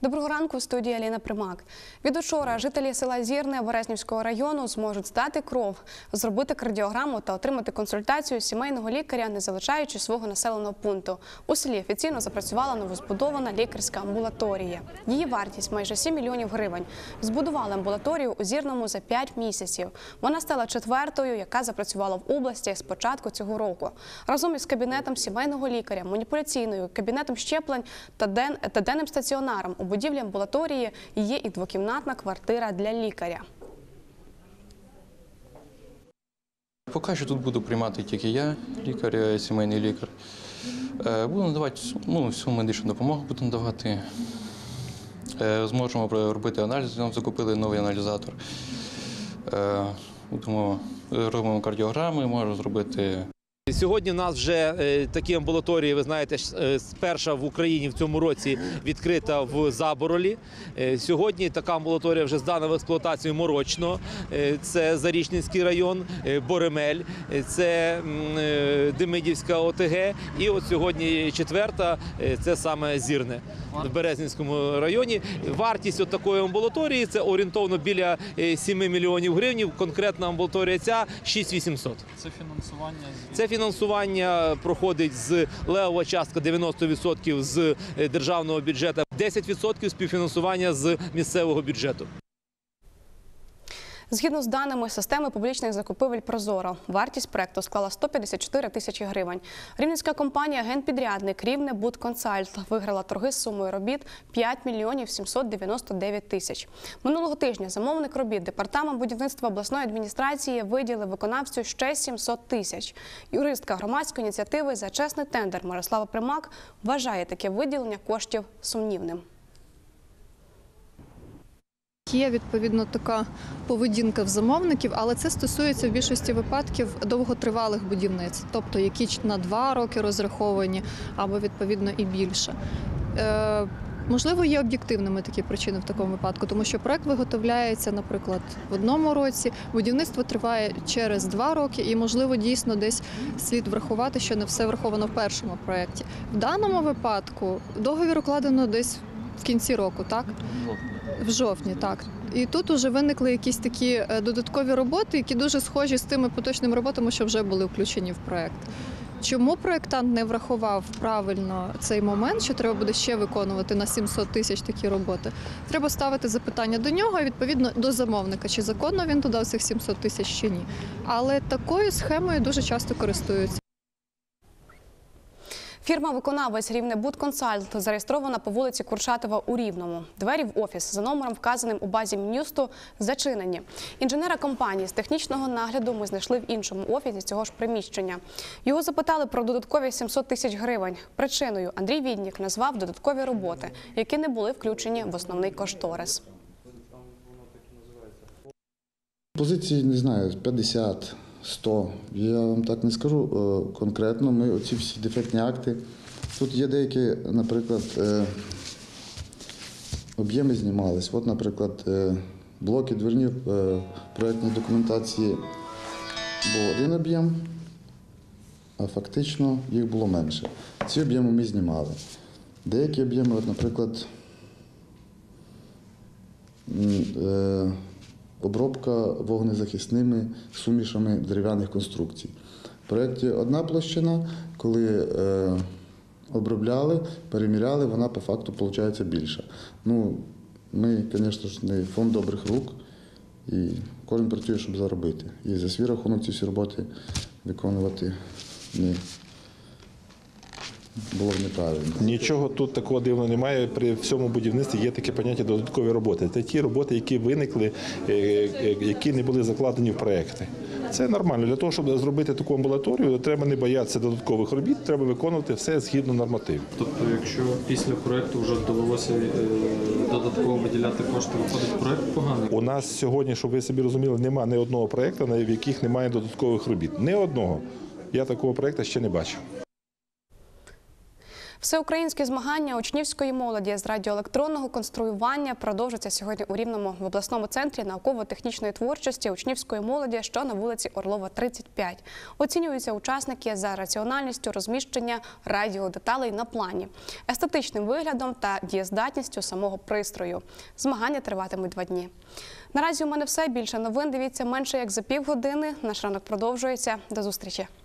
Доброго ранку, в студії Аліна Примак. Від учора жителі села Зірне Березнівського району зможуть здати кров, зробити кардіограму та отримати консультацію сімейного лікаря, не залишаючи свого населеного пункту. У селі офіційно запрацювала новозбудована лікарська амбулаторія. Її вартість – майже 7 мільйонів гривень. Збудували амбулаторію у Зірному за 5 місяців. Вона стала четвертою, яка запрацювала в області з початку цього року. Разом із кабінетом сімейного лікаря, маніпуляційною, кабінетом щеплень та денним стаціонаром у будівлі амбулаторії є і двокімнатна квартира для лікаря. Поки що тут буду приймати тільки я, лікар, сімейний лікар. Буду надавати всю медичну допомогу, буду надавати. Зможемо робити аналіз, нам закупили новий аналізатор. Робимо кардіограми, можемо зробити. Сьогодні в нас вже такі амбулаторії, ви знаєте, перша в Україні в цьому році відкрита в Заборолі. Сьогодні така амбулаторія вже здана в експлуатацію Морочно, це Зарічненський район, Боремель, це Демидівська ОТГ. І от сьогодні четверта, це саме Зірне в Березнівському районі. Вартість от такої амбулаторії – це орієнтовно біля 7 мільйонів гривень. Конкретна амбулаторія ця – 6800. Це фінансування? Це фінансування проходить з левова частка 90% з державного бюджету, 10% співфінансування з місцевого бюджету. Згідно з даними системи публічних закупівель «Прозоро», вартість проєкту склала 154 тисячі гривень. Рівненська компанія «Генпідрядник» «Рівнебудконсальт» виграла торги з сумою робіт 5 мільйонів 799 тисяч. Минулого тижня замовник робіт Департамент будівництва обласної адміністрації виділив виконавцю ще 700 тисяч. Юристка громадської ініціативи «За чесний тендер» Мирослава Примак вважає таке виділення коштів сумнівним. Є, відповідно, така поведінка в замовників, але це стосується в більшості випадків довготривалих будівництв, тобто які на 2 роки розраховані або, відповідно, і більше. Можливо, є об'єктивними такі причини в такому випадку, тому що проект виготовляється, наприклад, в одному році, будівництво триває через 2 роки і, можливо, дійсно десь слід врахувати, що не все враховано в першому проєкті. В даному випадку договір укладено десь в кінці року, так? В жовтні, так. І тут вже виникли якісь такі додаткові роботи, які дуже схожі з тими поточними роботами, що вже були включені в проєкт. Чому проєктант не врахував правильно цей момент, що треба буде ще виконувати на 700 тисяч такі роботи? Треба ставити запитання до нього і, відповідно, до замовника, чи законно він додав цих 700 тисяч, чи ні. Але такою схемою дуже часто користуються. Фірма-виконавець «Рівнебудконсальт» зареєстрована по вулиці Курчатова у Рівному. Двері в офіс за номером, вказаним у базі Мін'юсту, зачинені. Інженера компанії з технічного нагляду ми знайшли в іншому офісі цього ж приміщення. Його запитали про додаткові 700 тисяч гривень. Причиною Андрій Віднік назвав додаткові роботи, які не були включені в основний кошторис. Позиції, не знаю, 50, 100. Я вам так не скажу конкретно. Ми оці всі дефектні акти. Тут є деякі, наприклад, об'єми знімались. От, наприклад, блоки дверні в проєктній документації був один об'єм, а фактично їх було менше. Ці об'єми ми знімали. Деякі об'єми, от, наприклад, обробка вогнезахисними сумішами дерев'яних конструкцій. В проєкті одна площина, коли обробляли, переміряли, вона по факту виходить більша. Ми, звісно ж, не фонд добрих рук, і кожен працює, щоб заробити. І за свій рахунок ці всі роботи виконувати було б неправильно. Нічого тут такого дивного немає. При всьому будівництві є таке поняття додаткові роботи. Це ті роботи, які виникли, які не були закладені в проекти. Це нормально. Для того, щоб зробити таку амбулаторію, треба не боятися додаткових робіт, треба виконувати все згідно нормативів. Тобто, якщо після проєкту вже довелося додатково виділяти кошти, виходить проєкт поганий? У нас сьогодні, щоб ви собі розуміли, немає ні одного проєкту, в яких немає додаткових робіт. Ні одного. Я такого проєкту ще не бачив. Всеукраїнські змагання учнівської молоді з радіоелектронного конструювання продовжаться сьогодні у Рівному в обласному центрі науково-технічної творчості учнівської молоді, що на вулиці Орлова, 35. Оцінюються учасники за раціональністю розміщення радіодеталей на плані, естетичним виглядом та дієздатністю самого пристрою. Змагання триватимуть 2 дні. Наразі у мене все. Більше новин дивіться менше як за півгодини. Наш ранок продовжується. До зустрічі.